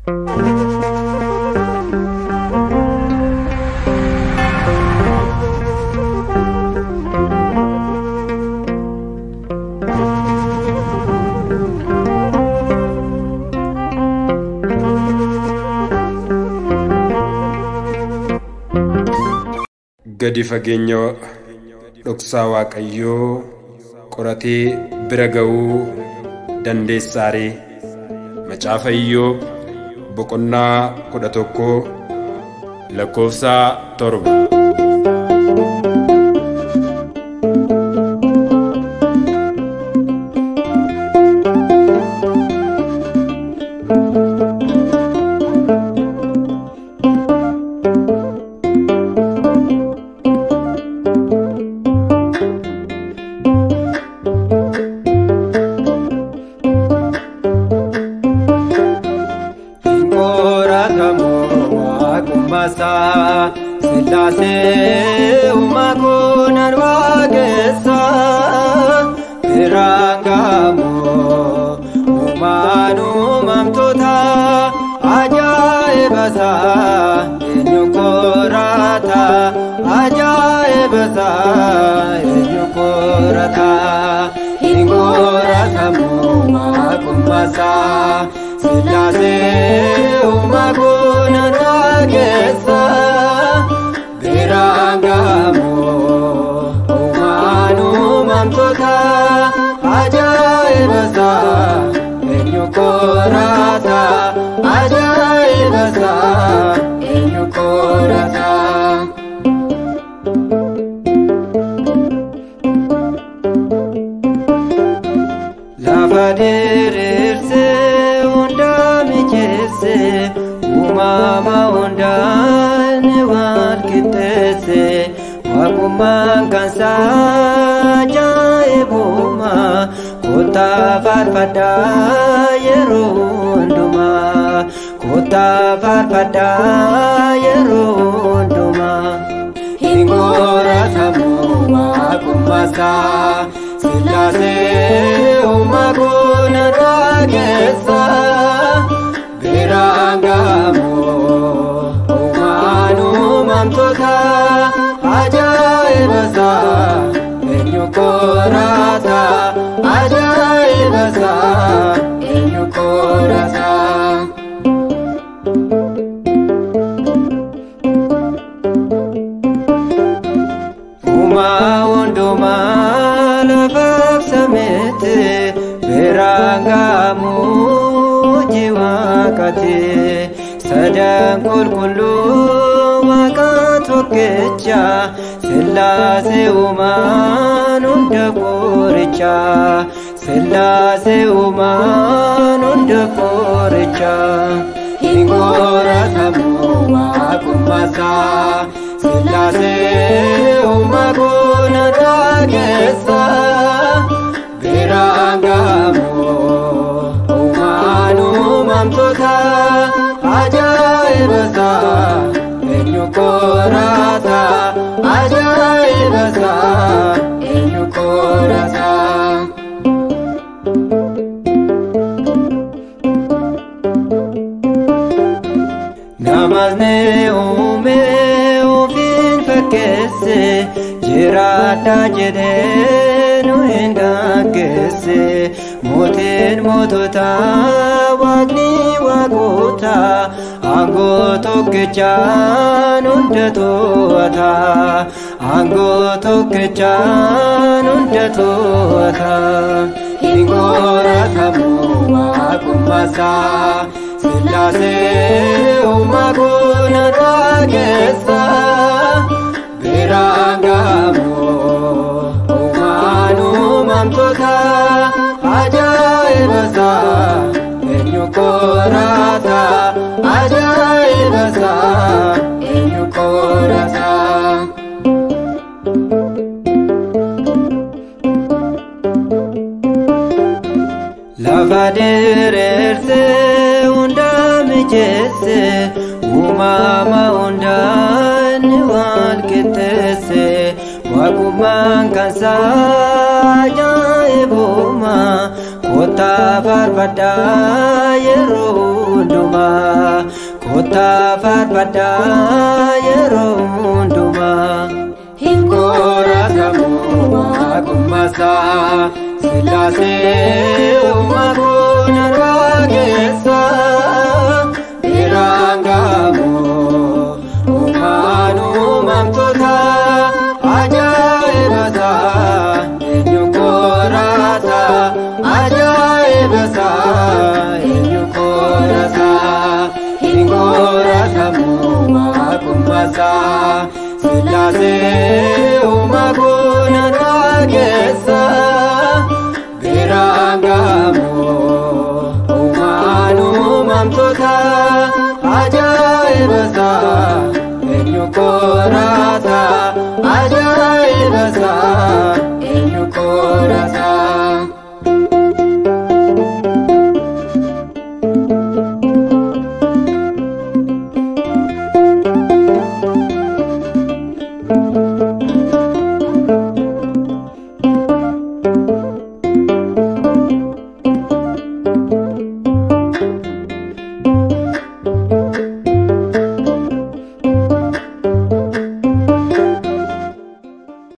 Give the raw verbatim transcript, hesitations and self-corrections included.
gadi fageenya dhoksaa waaqayyoo qoratee bira ga'uu dandeessaaree macaafa Iyyoob boqonnaa kudha tokko lakkoofsa torba. Silase umakunan wagesa birangamo umanu mamtota ajaibasa enyukorata ajaibasa enyukorata ingorata mumakumasa Silase umakunan wagesa Birangamo umanu mamtota ajaibasa enyukorata ajaibasa enyukorata Lavadirse undamichese umama undane walkitese wakuman kansa jaibuma kota farfada yerunduma kota farfada yerunduma hingora samuma kumasa Silase umaguna ragesa birangamo umanu mamtota ajaibasa enyukorata ajaibasa enyukorata uma unduma lafafsamete birangamo jiwakate sadan kulkulu wakatokecha Silase umanunda poricha Silase umanunda poricha Ingora samuma kumasa Silase umaguna ragesa Birangamo umanu mamtota ajaibasa enyukorata ajaibasa enyukorata Namazne ume ufin fakese jirata jedenu engagese moten motota wagni wagota angoto kechan undatoata angoto kechan undatoata ingora samuma kumasa Silase umaguna ragesa birangamo umanu mamtota ajaibasa enyukorata ajaibasa enyukorata Lavadirse undamichese umama undane walkitese wakuman kansa jaibuma kota farfada yerunduma kota farfada yeronduma hingora kamu kumasa silase umakuna ragesa birangamu umanu mamtuta ajaibasa enyukorasa ajaibasa enyukorasa hingora kamu kumasa silase umakuna ragesa birangamu umanu mamtuta ajaibasa enyukorasa ajaibasa